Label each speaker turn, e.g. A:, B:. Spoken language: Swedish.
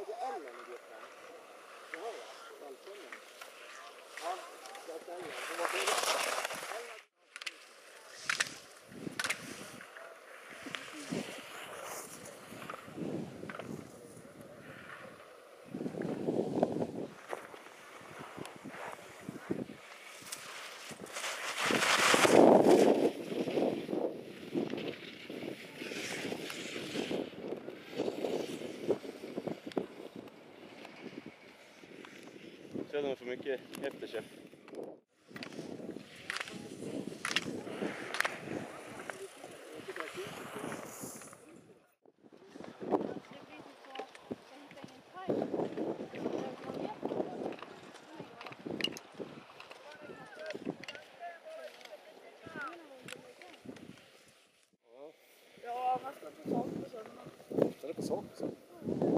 A: till Ellen i gruppen. Jaha, ja. Välkommen. Ja, jag säger det. Det var det.
B: Känner man för mycket efterkäpp.
C: Ja, man ska på sak på söndag.
B: Ska det på sak?